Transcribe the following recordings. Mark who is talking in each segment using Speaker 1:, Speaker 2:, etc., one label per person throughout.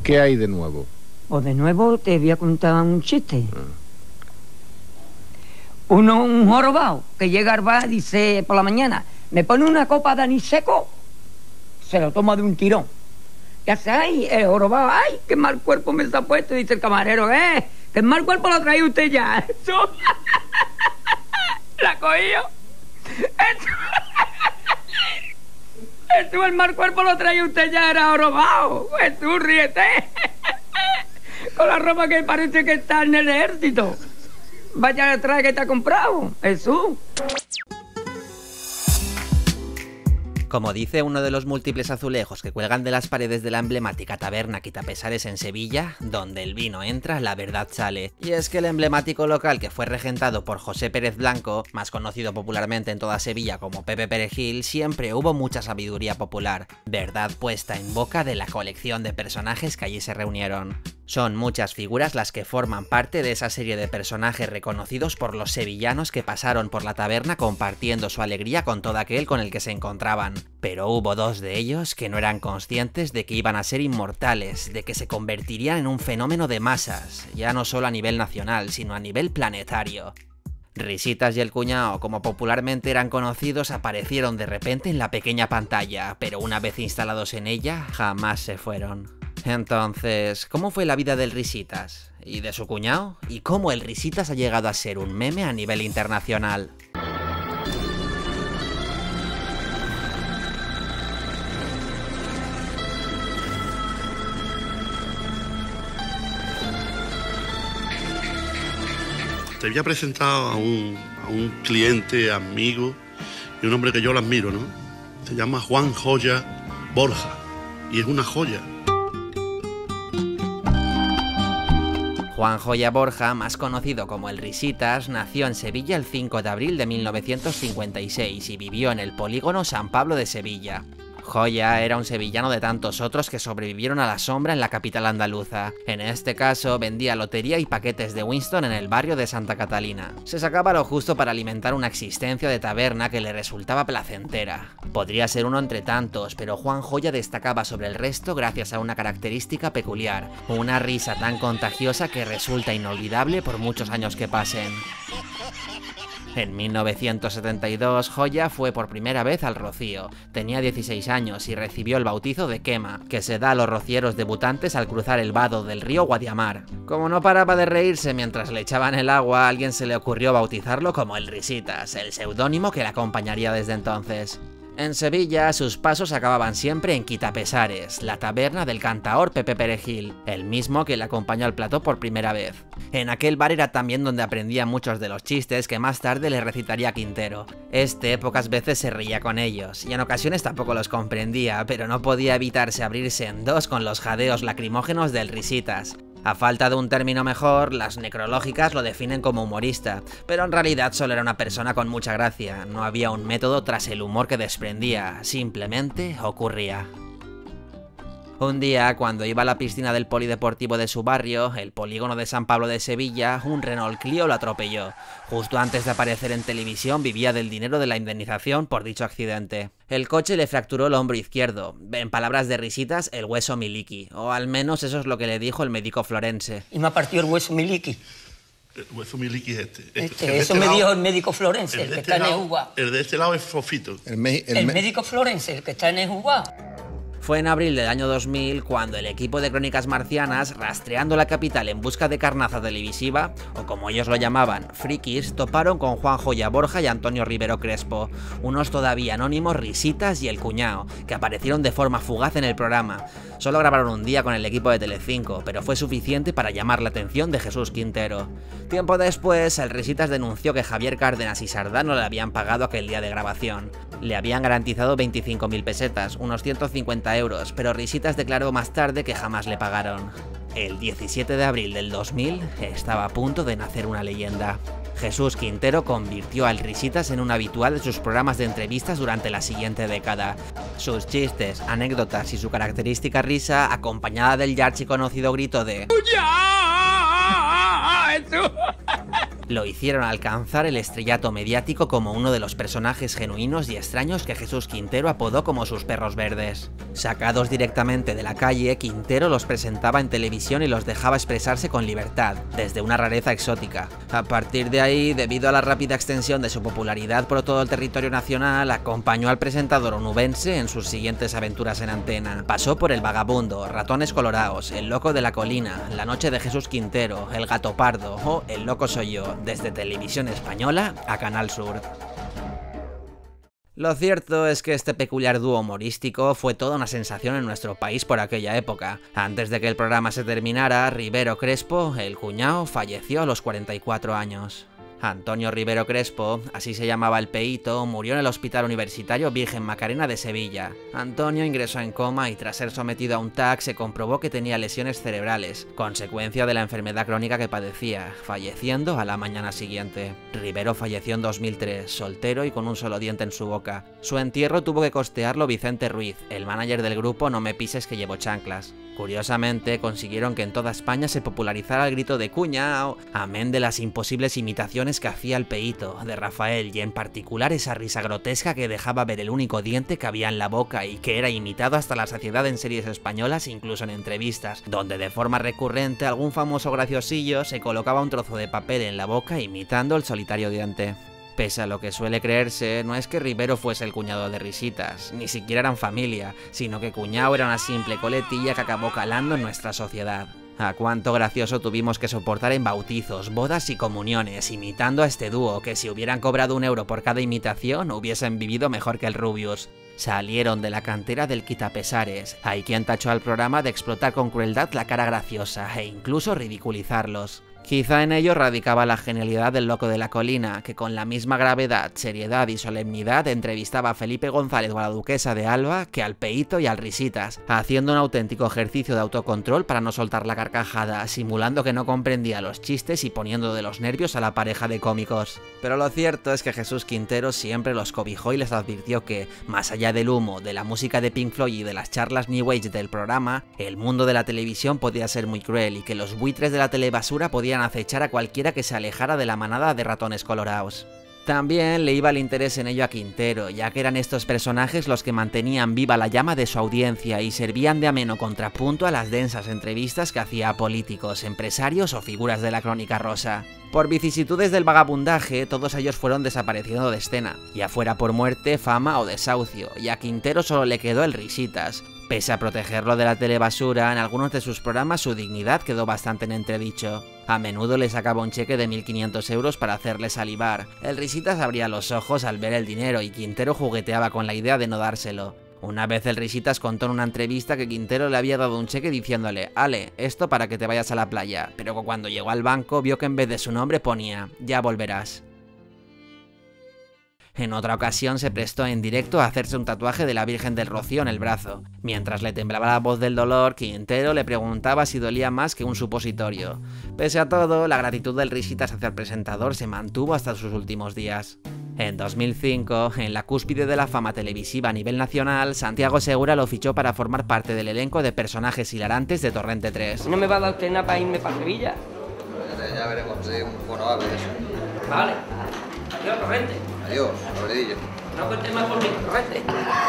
Speaker 1: ¿Qué hay de nuevo?
Speaker 2: Pues de nuevo te voy a contar un chiste. Un jorobado que llega al bar dice por la mañana, me pone una copa de anís seco, se lo toma de un tirón. ¿Qué hace ahí? El jorobado, ¡ay, qué mal cuerpo me está puesto! Dice el camarero, que el mal cuerpo lo trae usted ya. Eso. La cogió. Eso, el mal cuerpo lo trae usted ya, era jorobado. Jesús, ríete. Con la ropa que parece que está en el ejército. Vaya detrás que te ha comprado, Jesús.
Speaker 3: Como dice uno de los múltiples azulejos que cuelgan de las paredes de la emblemática taberna Quitapesares en Sevilla, donde el vino entra, la verdad sale. Y es que el emblemático local, que fue regentado por José Pérez Blanco, más conocido popularmente en toda Sevilla como Pepe Perejil, siempre hubo mucha sabiduría popular, verdad puesta en boca de la colección de personajes que allí se reunieron. Son muchas figuras las que forman parte de esa serie de personajes reconocidos por los sevillanos que pasaron por la taberna compartiendo su alegría con todo aquel con el que se encontraban. Pero hubo dos de ellos que no eran conscientes de que iban a ser inmortales, de que se convertirían en un fenómeno de masas, ya no solo a nivel nacional, sino a nivel planetario. Risitas y el Cuñao, como popularmente eran conocidos, aparecieron de repente en la pequeña pantalla, pero una vez instalados en ella, jamás se fueron. Entonces, ¿cómo fue la vida del Risitas? ¿Y de su cuñado? ¿Y cómo el Risitas ha llegado a ser un meme a nivel internacional?
Speaker 4: Te había presentado a un cliente, amigo, y un hombre que yo lo admiro, ¿no? Se llama Juan Joya Borja, y es una joya.
Speaker 3: Juan Joya Borja, más conocido como el Risitas, nació en Sevilla el 5 de abril de 1956 y vivió en el polígono San Pablo de Sevilla. Joya era un sevillano de tantos otros que sobrevivieron a la sombra en la capital andaluza. En este caso, vendía lotería y paquetes de Winston en el barrio de Santa Catalina. Se sacaba lo justo para alimentar una existencia de taberna que le resultaba placentera. Podría ser uno entre tantos, pero Juan Joya destacaba sobre el resto gracias a una característica peculiar, una risa tan contagiosa que resulta inolvidable por muchos años que pasen. En 1972, Joya fue por primera vez al Rocío. Tenía 16 años y recibió el bautizo de quema, que se da a los rocieros debutantes al cruzar el vado del río Guadiamar. Como no paraba de reírse mientras le echaban el agua, a alguien se le ocurrió bautizarlo como el Risitas, el seudónimo que le acompañaría desde entonces. En Sevilla, sus pasos acababan siempre en Quitapesares, la taberna del cantaor Pepe Perejil, el mismo que le acompañó al plató por primera vez. En aquel bar era también donde aprendía muchos de los chistes que más tarde le recitaría Quintero. Este pocas veces se reía con ellos, y en ocasiones tampoco los comprendía, pero no podía evitarse abrirse en dos con los jadeos lacrimógenos del Risitas. A falta de un término mejor, las necrológicas lo definen como humorista, pero en realidad solo era una persona con mucha gracia, no había un método tras el humor que desprendía, simplemente ocurría. Un día, cuando iba a la piscina del polideportivo de su barrio, el polígono de San Pablo de Sevilla, un Renault Clio lo atropelló. Justo antes de aparecer en televisión vivía del dinero de la indemnización por dicho accidente. El coche le fracturó el hombro izquierdo, en palabras de Risitas, el hueso miliqui, o al menos eso es lo que le dijo el médico florense.
Speaker 2: Y me ha partido el hueso miliqui.
Speaker 4: El hueso miliqui es
Speaker 2: Eso me dijo el médico florense, el que está en Ejuba.
Speaker 4: El de este lado es Fofito.
Speaker 2: El médico florense, el que está en Ejuba.
Speaker 3: Fue en abril del año 2000 cuando el equipo de Crónicas Marcianas, rastreando la capital en busca de carnaza televisiva, o como ellos lo llamaban, frikis, toparon con Juan Joya Borja y Antonio Rivero Crespo, unos todavía anónimos Risitas y el Cuñao, que aparecieron de forma fugaz en el programa. Solo grabaron un día con el equipo de Telecinco, pero fue suficiente para llamar la atención de Jesús Quintero. Tiempo después, el Risitas denunció que Javier Cárdenas y Sardá no le habían pagado aquel día de grabación. Le habían garantizado 25.000 pesetas, unos 150 euros, pero Risitas declaró más tarde que jamás le pagaron. El 17 de abril del 2000 estaba a punto de nacer una leyenda. Jesús Quintero convirtió al Risitas en un habitual de sus programas de entrevistas durante la siguiente década. Sus chistes, anécdotas y su característica risa, acompañada del ya archiconocido grito de ¡Ya! lo hicieron alcanzar el estrellato mediático como uno de los personajes genuinos y extraños que Jesús Quintero apodó como sus perros verdes. Sacados directamente de la calle, Quintero los presentaba en televisión y los dejaba expresarse con libertad, desde una rareza exótica. A partir de ahí, debido a la rápida extensión de su popularidad por todo el territorio nacional, acompañó al presentador onubense en sus siguientes aventuras en antena. Pasó por El Vagabundo, Ratones Colorados, El Loco de la Colina, La Noche de Jesús Quintero, El Gato Pardo o El Loco Soy Yo, desde Televisión Española a Canal Sur. Lo cierto es que este peculiar dúo humorístico fue toda una sensación en nuestro país por aquella época. Antes de que el programa se terminara, Rivero Crespo, el cuñao, falleció a los 44 años. Antonio Rivero Crespo, así se llamaba el peíto, murió en el Hospital Universitario Virgen Macarena de Sevilla. Antonio ingresó en coma y tras ser sometido a un TAC se comprobó que tenía lesiones cerebrales, consecuencia de la enfermedad crónica que padecía, falleciendo a la mañana siguiente. Rivero falleció en 2003, soltero y con un solo diente en su boca. Su entierro tuvo que costearlo Vicente Ruiz, el manager del grupo No me pises que llevo chanclas. Curiosamente, consiguieron que en toda España se popularizara el grito de cuñao, amén de las imposibles imitaciones que hacía el peíto de Rafael y en particular esa risa grotesca que dejaba ver el único diente que había en la boca y que era imitado hasta la saciedad en series españolas, incluso en entrevistas, donde de forma recurrente algún famoso graciosillo se colocaba un trozo de papel en la boca imitando el solitario diente. Pese a lo que suele creerse, no es que Rivero fuese el cuñado de Risitas, ni siquiera eran familia, sino que cuñao era una simple coletilla que acabó calando en nuestra sociedad. A cuánto gracioso tuvimos que soportar en bautizos, bodas y comuniones, imitando a este dúo que si hubieran cobrado €1 por cada imitación hubiesen vivido mejor que el Rubius. Salieron de la cantera del quitapesares. Hay quien tachó al programa de explotar con crueldad la cara graciosa e incluso ridiculizarlos. Quizá en ello radicaba la genialidad del Loco de la Colina, que con la misma gravedad, seriedad y solemnidad entrevistaba a Felipe González o a la Duquesa de Alba que al peíto y al Risitas, haciendo un auténtico ejercicio de autocontrol para no soltar la carcajada, simulando que no comprendía los chistes y poniendo de los nervios a la pareja de cómicos. Pero lo cierto es que Jesús Quintero siempre los cobijó y les advirtió que, más allá del humo, de la música de Pink Floyd y de las charlas New Age del programa, el mundo de la televisión podía ser muy cruel y que los buitres de la telebasura podían acechar a cualquiera que se alejara de la manada de ratones colorados. También le iba el interés en ello a Quintero, ya que eran estos personajes los que mantenían viva la llama de su audiencia y servían de ameno contrapunto a las densas entrevistas que hacía a políticos, empresarios o figuras de la crónica rosa. Por vicisitudes del vagabundaje, todos ellos fueron desapareciendo de escena, ya fuera por muerte, fama o desahucio, y a Quintero solo le quedó el Risitas. Pese a protegerlo de la telebasura, en algunos de sus programas su dignidad quedó bastante en entredicho. A menudo le sacaba un cheque de 1.500 euros para hacerle salivar. El Risitas abría los ojos al ver el dinero y Quintero jugueteaba con la idea de no dárselo. Una vez el Risitas contó en una entrevista que Quintero le había dado un cheque diciéndole «Ale, esto para que te vayas a la playa», pero cuando llegó al banco vio que en vez de su nombre ponía «Ya volverás». En otra ocasión se prestó en directo a hacerse un tatuaje de la Virgen del Rocío en el brazo. Mientras le temblaba la voz del dolor, Quintero le preguntaba si dolía más que un supositorio. Pese a todo, la gratitud del Risitas hacia el presentador se mantuvo hasta sus últimos días. En 2005, en la cúspide de la fama televisiva a nivel nacional, Santiago Segura lo fichó para formar parte del elenco de personajes hilarantes de Torrente 3.
Speaker 2: ¿No me va a dar usted nada para irme para Sevilla?
Speaker 1: Ya veremos si un bono de eso.
Speaker 2: Vale. Adiós, Torrente.
Speaker 1: Adiós, Alfredillo.
Speaker 2: No cuentes más por mí, Torrente.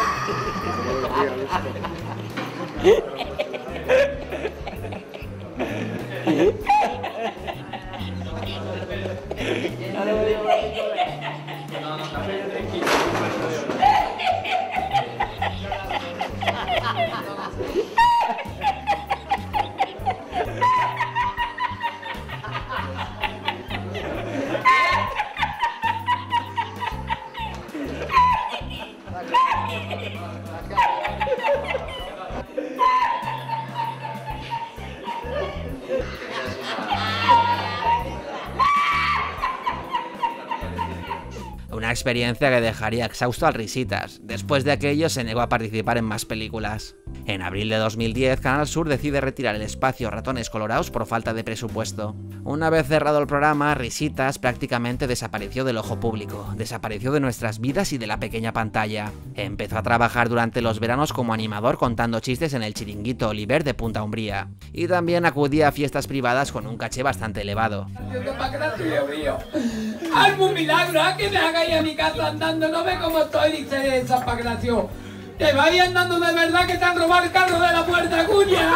Speaker 3: Una experiencia que dejaría exhausto al Risitas. Después de aquello se negó a participar en más películas. En abril de 2010, Canal Sur decide retirar el espacio Ratones Colorados por falta de presupuesto. Una vez cerrado el programa, Risitas prácticamente desapareció del ojo público, desapareció de nuestras vidas y de la pequeña pantalla. Empezó a trabajar durante los veranos como animador contando chistes en el Chiringuito Oliver de Punta Umbría. Y también acudía a fiestas privadas con un caché bastante elevado.
Speaker 2: ¡Algún milagro! ¿A que me hagáis a mi casa andando? ¿No ve cómo estoy? Dice esa pagración. ¡Te vayas andando de verdad que te han robado el carro de la puerta, cuña!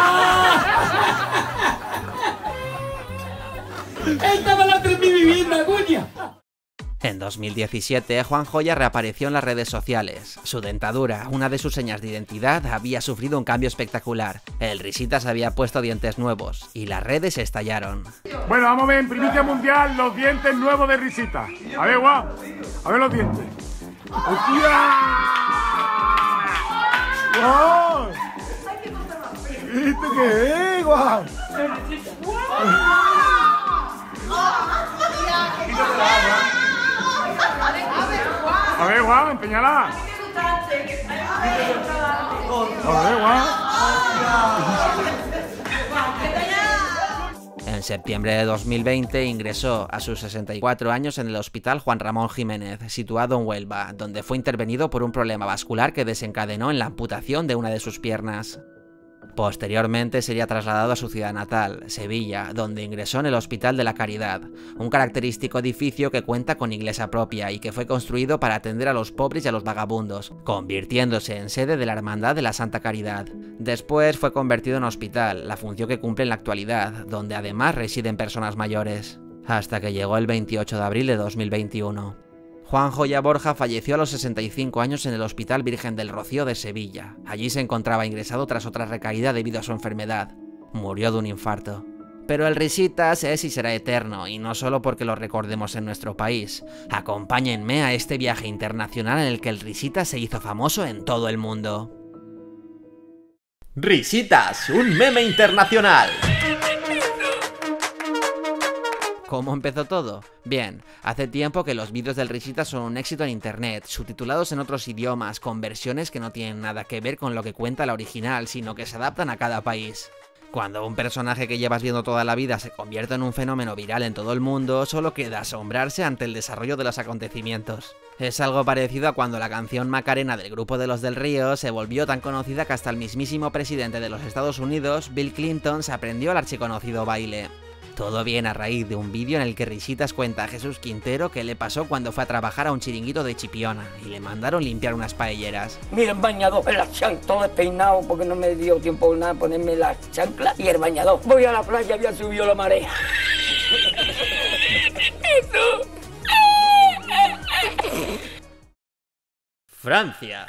Speaker 2: ¡Esta va a ser mi vivienda, cuña!
Speaker 3: En 2017, Juan Joya reapareció en las redes sociales. Su dentadura, una de sus señas de identidad, había sufrido un cambio espectacular. El Risitas había puesto dientes nuevos y las redes estallaron.
Speaker 5: Bueno, vamos a ver en primicia mundial los dientes nuevos de Risitas. A ver, guau. A ver los dientes. ¡Hostia! ¡Guau! ¿Viste qué es, guau? A ver, guau, empeñala. A ver, guau.
Speaker 3: En septiembre de 2020 ingresó a sus 64 años en el Hospital Juan Ramón Jiménez, situado en Huelva, donde fue intervenido por un problema vascular que desencadenó en la amputación de una de sus piernas. Posteriormente sería trasladado a su ciudad natal, Sevilla, donde ingresó en el Hospital de la Caridad, un característico edificio que cuenta con iglesia propia y que fue construido para atender a los pobres y a los vagabundos, convirtiéndose en sede de la Hermandad de la Santa Caridad. Después fue convertido en hospital, la función que cumple en la actualidad, donde además residen personas mayores, hasta que llegó el 28 de abril de 2021. Juan Joya Borja falleció a los 65 años en el Hospital Virgen del Rocío de Sevilla. Allí se encontraba ingresado tras otra recaída debido a su enfermedad. Murió de un infarto. Pero el Risitas es y será eterno, y no solo porque lo recordemos en nuestro país. Acompáñenme a este viaje internacional en el que el Risitas se hizo famoso en todo el mundo.
Speaker 6: Risitas, un meme internacional.
Speaker 3: ¿Cómo empezó todo? Bien, hace tiempo que los vídeos del Risitas son un éxito en internet, subtitulados en otros idiomas, con versiones que no tienen nada que ver con lo que cuenta la original, sino que se adaptan a cada país. Cuando un personaje que llevas viendo toda la vida se convierte en un fenómeno viral en todo el mundo, solo queda asombrarse ante el desarrollo de los acontecimientos. Es algo parecido a cuando la canción Macarena del grupo de Los del Río se volvió tan conocida que hasta el mismísimo presidente de los Estados Unidos, Bill Clinton, se aprendió el archiconocido baile. Todo viene a raíz de un vídeo en el que Risitas cuenta a Jesús Quintero qué le pasó cuando fue a trabajar a un chiringuito de Chipiona y le mandaron limpiar unas paelleras.
Speaker 2: Mira, el bañador, el todo despeinado porque no me dio tiempo nada ponerme las chanclas y el bañador. Voy a la playa, había subido la marea.
Speaker 3: Francia.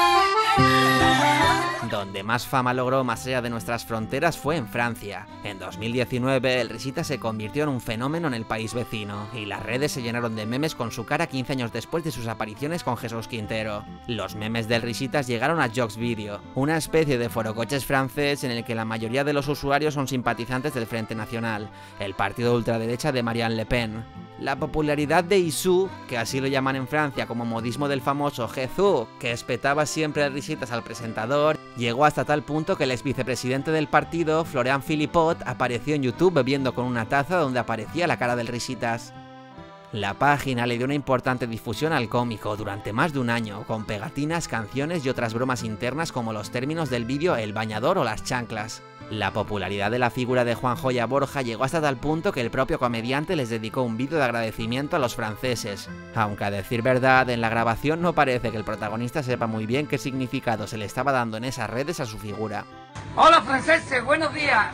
Speaker 3: Donde más fama logró más allá de nuestras fronteras fue en Francia. En 2019, el Risitas se convirtió en un fenómeno en el país vecino, y las redes se llenaron de memes con su cara 15 años después de sus apariciones con Jesús Quintero. Los memes del Risitas llegaron a Jokes Video, una especie de forocoches francés en el que la mayoría de los usuarios son simpatizantes del Frente Nacional, el partido de ultraderecha de Marine Le Pen. La popularidad de Issou, que así lo llaman en Francia como modismo del famoso Jesús, que espetaba siempre Risitas al presentador, llegó hasta tal punto que el ex vicepresidente del partido, Florian Philippot, apareció en YouTube bebiendo con una taza donde aparecía la cara del Risitas. La página le dio una importante difusión al cómico durante más de un año, con pegatinas, canciones y otras bromas internas como los términos del vídeo El Bañador o Las Chanclas. La popularidad de la figura de Juan Joya Borja llegó hasta tal punto que el propio comediante les dedicó un vídeo de agradecimiento a los franceses, aunque a decir verdad, en la grabación no parece que el protagonista sepa muy bien qué significado se le estaba dando en esas redes a su figura.
Speaker 2: Hola franceses, buenos días.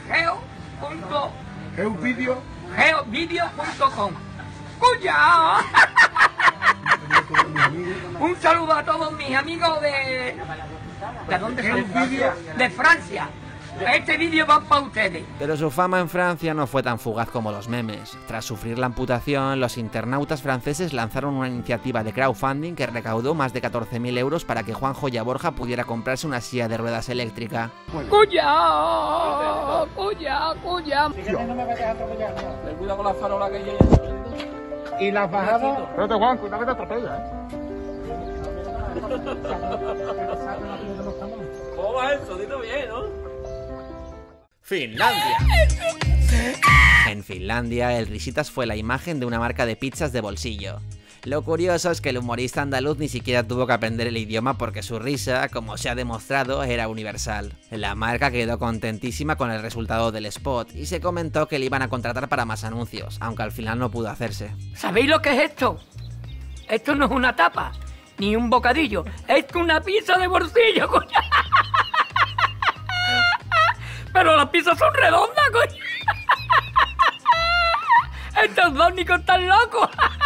Speaker 2: Geovideo.com. ¡Cuya! Un saludo a todos mis amigos de... ¿De dónde son? De Francia. Este vídeo va para ustedes.
Speaker 3: Pero su fama en Francia no fue tan fugaz como los memes. Tras sufrir la amputación, los internautas franceses lanzaron una iniciativa de crowdfunding que recaudó más de 14.000 euros para que Juan Joya Borja pudiera comprarse una silla de ruedas eléctrica.
Speaker 2: ¡Cuya! ¡Cuya! ¡Cuya!
Speaker 7: No me vayas a atropellar. Ten cuidado con la farola que lleva. Y las bajadas...
Speaker 5: Espérate, Juan, cuidado que te atropella,
Speaker 7: ¿Cómo va eso? Dilo bien, ¿no?
Speaker 6: Finlandia.
Speaker 3: En Finlandia, el Risitas fue la imagen de una marca de pizzas de bolsillo. Lo curioso es que el humorista andaluz ni siquiera tuvo que aprender el idioma porque su risa, como se ha demostrado, era universal. La marca quedó contentísima con el resultado del spot y se comentó que le iban a contratar para más anuncios, aunque al final no pudo hacerse.
Speaker 2: ¿Sabéis lo que es esto? Esto no es una tapa, ni un bocadillo, es una pizza de bolsillo, coño. Pero las pizzas son redondas, coño. Estos dos nicos están locos.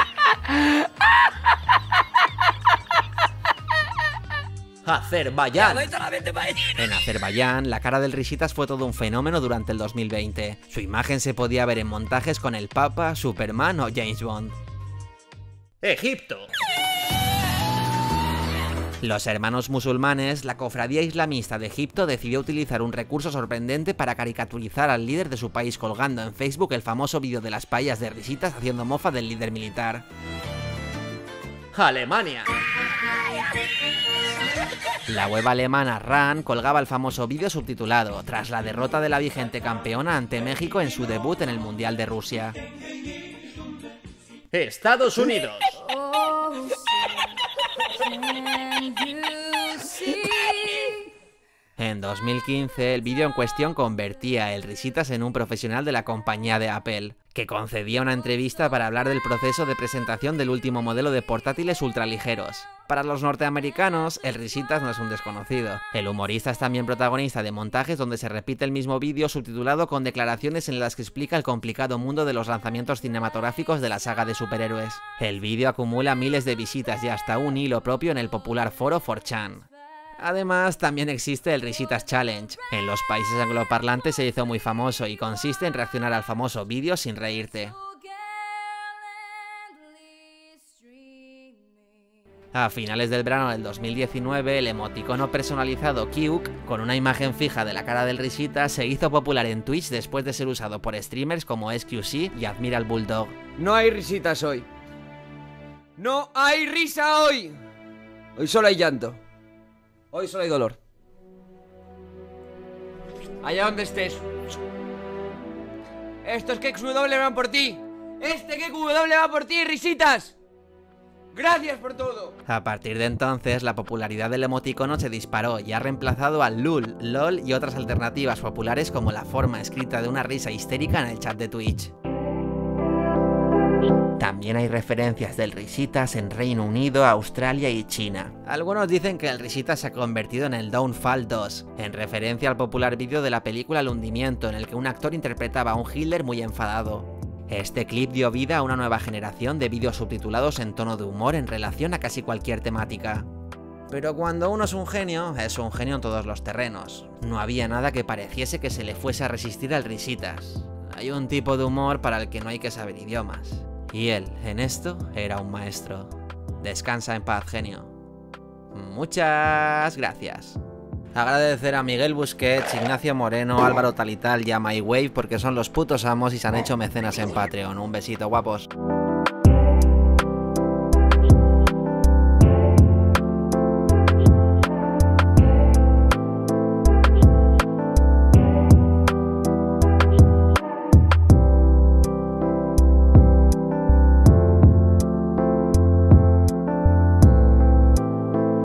Speaker 6: Azerbaiyán.
Speaker 3: En Azerbaiyán, la cara del Risitas fue todo un fenómeno durante el 2020. Su imagen se podía ver en montajes con el Papa, Superman o James Bond.
Speaker 6: Egipto.
Speaker 3: Los hermanos musulmanes, la cofradía islamista de Egipto decidió utilizar un recurso sorprendente para caricaturizar al líder de su país colgando en Facebook el famoso vídeo de las paellas de Risitas haciendo mofa del líder militar.
Speaker 6: Alemania.
Speaker 3: La web alemana RAN colgaba el famoso vídeo subtitulado tras la derrota de la vigente campeona ante México en su debut en el Mundial de Rusia.
Speaker 6: Estados Unidos.
Speaker 3: En 2015, el vídeo en cuestión convertía a el Risitas en un profesional de la compañía de Apple, que concedía una entrevista para hablar del proceso de presentación del último modelo de portátiles ultraligeros. Para los norteamericanos, el Risitas no es un desconocido. El humorista es también protagonista de montajes donde se repite el mismo vídeo subtitulado con declaraciones en las que explica el complicado mundo de los lanzamientos cinematográficos de la saga de superhéroes. El vídeo acumula miles de visitas y hasta un hilo propio en el popular foro 4chan. Además, también existe el Risitas Challenge. En los países angloparlantes se hizo muy famoso y consiste en reaccionar al famoso vídeo sin reírte. A finales del verano del 2019, el emoticono personalizado Kyuk, con una imagen fija de la cara del Risitas, se hizo popular en Twitch después de ser usado por streamers como SQC y Admiral Bulldog.
Speaker 8: No hay risitas hoy. ¡No hay risa hoy! Hoy solo hay llanto. Hoy solo hay dolor. Allá donde estés. Estos KXW van por ti. Este KXW va por ti, risitas. ¡Gracias por todo!
Speaker 3: A partir de entonces, la popularidad del emoticono se disparó y ha reemplazado al LUL, LOL y otras alternativas populares como la forma escrita de una risa histérica en el chat de Twitch. También hay referencias del Risitas en Reino Unido, Australia y China. Algunos dicen que el Risitas se ha convertido en el Downfall 2, en referencia al popular vídeo de la película El hundimiento, en el que un actor interpretaba a un Hitler muy enfadado. Este clip dio vida a una nueva generación de vídeos subtitulados en tono de humor en relación a casi cualquier temática. Pero cuando uno es un genio en todos los terrenos. No había nada que pareciese que se le fuese a resistir al Risitas. Hay un tipo de humor para el que no hay que saber idiomas. Y él, en esto, era un maestro. Descansa en paz, genio. Muchas gracias. Agradecer a Miguel Busquets, Ignacio Moreno, Álvaro Talital y a MyWave porque son los putos amos y se han hecho mecenas en Patreon. Un besito, guapos.